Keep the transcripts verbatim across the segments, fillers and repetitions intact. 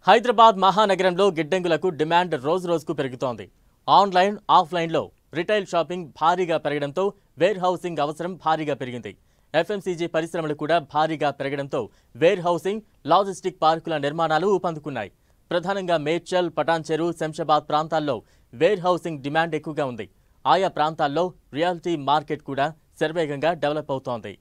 హైదరాబాద్ మహానగరంలో గిడ్డంగులకు డిమాండ్ రోజు రోజుకు పెరుగుతోంది. ఆన్లైన్, ఆఫ్లైన్లో రిటైల్ షాపింగ్ భారీగా పెరగడంతో వేర్ హౌసింగ్ అవసరం భారీగా పెరిగింది. ఎఫ్ఎంసీజీ పరిశ్రమలు కూడా భారీగా పెరగడంతో వేర్ హౌసింగ్, లాజిస్టిక్ పార్కుల నిర్మాణాలు ఊపందుకున్నాయి. ప్రధానంగా మేడ్చల్, పటాన్చెరు, శంషాబాద్ ప్రాంతాల్లో వేర్ హౌసింగ్ డిమాండ్ ఎక్కువగా ఉంది. ఆయా ప్రాంతాల్లో రియల్టీ మార్కెట్ కూడా శరవేగంగా డెవలప్ అవుతోంది.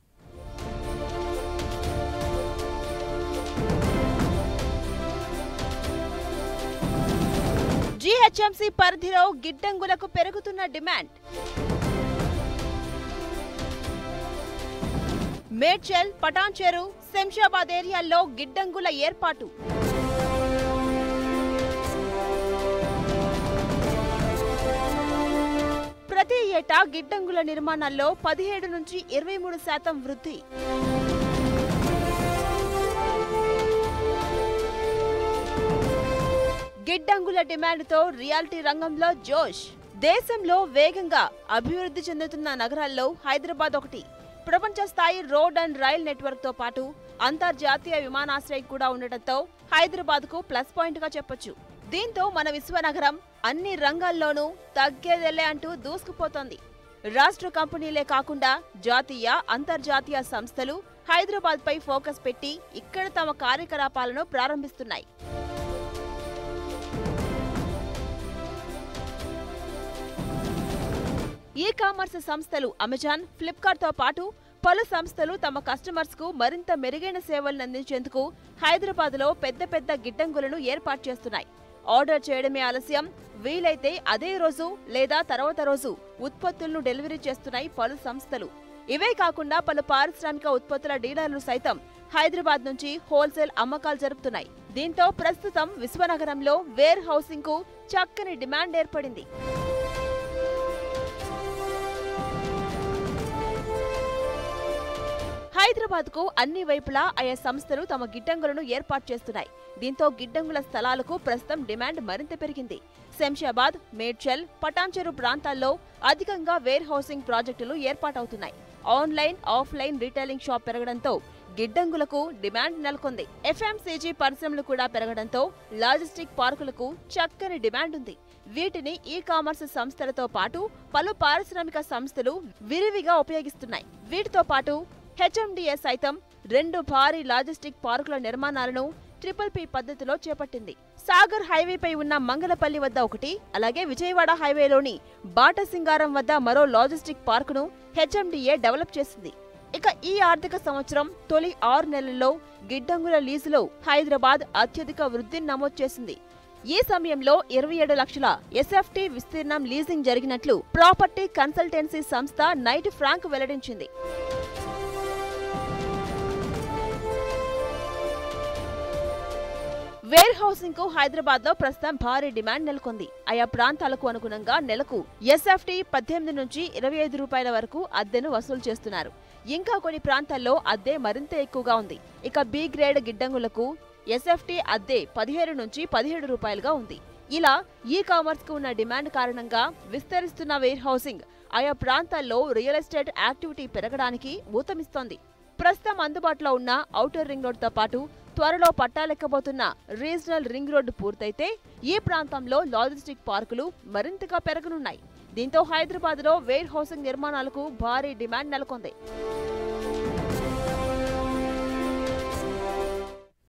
జీహెచ్ఎంసీ పరిధిలో గిడ్డంగులకు పెరుగుతున్న డిమాండ్. మేడ్చల్, పటాన్చెరు, శంషాబాద్ ఏరియాల్లో గిడ్డంగుల ఏర్పాటు. ప్రతి ఏటా గిడ్డంగుల నిర్మాణాల్లో పదిహేడు నుంచి ఇరవై మూడు శాతం వృద్ధి. గిడ్డంగుల డిమాండ్తో రియాలిటీ రంగంలో జోష్. దేశంలో వేగంగా అభివృద్ధి చెందుతున్న నగరాల్లో హైదరాబాద్ ఒకటి. ప్రపంచ స్థాయి రోడ్ అండ్ రైల్ నెట్వర్క్ తో పాటు అంతర్జాతీయ విమానాశ్రయం కూడా ఉండటంతో హైదరాబాద్ కు ప్లస్ పాయింట్ గా చెప్పొచ్చు. దీంతో మన విశ్వనగరం అన్ని రంగాల్లోనూ తగ్గేదెలే అంటూ దూసుకుపోతోంది. రాష్ట్ర కంపెనీలే కాకుండా జాతీయ, అంతర్జాతీయ సంస్థలు హైదరాబాద్ పై ఫోకస్ పెట్టి ఇక్కడ తమ కార్యకలాపాలను ప్రారంభిస్తున్నాయి. ఈ కామర్స్ సంస్థలు అమెజాన్, ఫ్లిప్కార్ట్ తో పాటు పలు సంస్థలు తమ కస్టమర్స్ కు మరింత మెరుగైన సేవలను అందించేందుకు హైదరాబాద్ లో పెద్ద పెద్ద గిడ్డంగులను ఏర్పాటు చేస్తున్నాయి. ఆర్డర్ చేయడమే ఆలస్యం, వీలైతే అదే రోజు లేదా తర్వాత రోజు ఉత్పత్తులను డెలివరీ చేస్తున్నాయి పలు సంస్థలు. ఇవే కాకుండా పలు పారిశ్రామిక ఉత్పత్తుల డీలర్లు సైతం హైదరాబాద్ నుంచి హోల్సేల్ అమ్మకాలు జరుపుతున్నాయి. దీంతో ప్రస్తుతం విశ్వనగరంలో వేర్ హౌసింగ్ కు చక్కని డిమాండ్ ఏర్పడింది. హైదరాబాద్ కు అన్ని వైపులా ఆయా సంస్థలు తమ గిడ్డంగులను ఏర్పాటు చేస్తున్నాయి. దీంతో గిడ్డంగుల స్థలాలకు ప్రస్తుతం డిమాండ్ మరింత పెరిగింది. శంషాబాద్, మేడ్చల్, పటాన్చెరు ప్రాంతాల్లో అధికంగా వేర్ హౌసింగ్ ప్రాజెక్టులు ఏర్పాటవుతున్నాయి. ఆన్లైన్, ఆఫ్లైన్ రీటైలింగ్ షాప్ పెరగడంతో గిడ్డంగులకు డిమాండ్ నెలకొంది. ఎఫ్ఎంసీజీ పరిశ్రమలు కూడా పెరగడంతో లాజిస్టిక్ పార్కులకు చక్కని డిమాండ్ ఉంది. వీటిని ఈ కామర్స్ సంస్థలతో పాటు పలు పారిశ్రామిక సంస్థలు విరివిగా ఉపయోగిస్తున్నాయి. వీటితో పాటు హెచ్ఎండిఏ సైతం రెండు భారీ లాజిస్టిక్ పార్కుల నిర్మాణాలను ట్రిపుల్ పి పద్ధతిలో చేపట్టింది. సాగర్ హైవేపై ఉన్న మంగళపల్లి వద్ద ఒకటి, అలాగే విజయవాడ హైవేలోని బాటసింగారం వద్ద మరో లాజిస్టిక్ పార్కును హెచ్ఎండిఏ డెవలప్ చేసింది. ఇక ఈ ఆర్థిక సంవత్సరం తొలి ఆరు నెలల్లో గిడ్డంగుల లీజులో హైదరాబాద్ అత్యధిక వృద్ధిని నమోదు చేసింది. ఈ సమయంలో ఇరవై ఏడు లక్షల ఎస్ఎఫ్టీ విస్తీర్ణం లీజింగ్ జరిగినట్లు ప్రాపర్టీ కన్సల్టెన్సీ సంస్థ నైట్ ఫ్రాంక్ వెల్లడించింది. వేర్ హౌసింగ్ కు హైదరాబాద్ లో ప్రస్తుతం భారీ డిమాండ్ నెలకొంది. ఆయా ప్రాంతాలకు అనుగుణంగా నెలకు ఎస్ఎఫ్టీ పద్దెనిమిది నుంచి ఇరవై ఐదు రూపాయల వరకు అద్దెను వసూలు చేస్తున్నారు. ఇంకా కొన్ని ప్రాంతాల్లో అద్దె మరింత ఎక్కువగా ఉంది. ఇక బి గ్రేడ్ గిడ్డంగులకు ఎస్ఎఫ్టీ అద్దె పదిహేడు నుంచి పదిహేడు రూపాయలుగా ఉంది. ఇలా ఈ కామర్స్ కు ఉన్న డిమాండ్ కారణంగా విస్తరిస్తున్న వేర్ హౌసింగ్ ఆయా ప్రాంతాల్లో రియల్ ఎస్టేట్ యాక్టివిటీ పెరగడానికి ఊతమిస్తోంది. ప్రస్తుతం అందుబాటులో ఉన్న ఔటర్ రింగ్ రోడ్ తో పాటు త్వరలో పట్టాలెక్కబోతున్న రీజనల్ రింగ్ రోడ్డు పూర్తయితే ఈ ప్రాంతంలో లాజిస్టిక్ పార్కులు మరింతగా పెరగనున్నాయి. దీంతో హైదరాబాద్ లో వేర్ హౌసింగ్ నిర్మాణాలకు భారీ డిమాండ్ నెలకొంది.